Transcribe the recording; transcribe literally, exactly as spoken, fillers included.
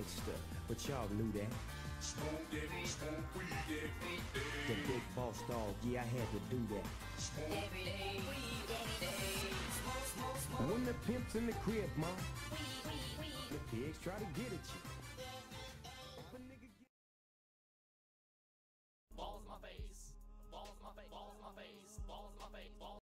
gangster, but y'all knew that. Smoke that, smoke weed that, The big boss dog, yeah, I had to do that. Every day, weed every day. Smoke, smoke, smoke. When the pimp's in the crib, ma, Weed, weed, weed. the pigs try to get at you. Balls in my face, balls in my face, balls in my face, balls in my face, balls.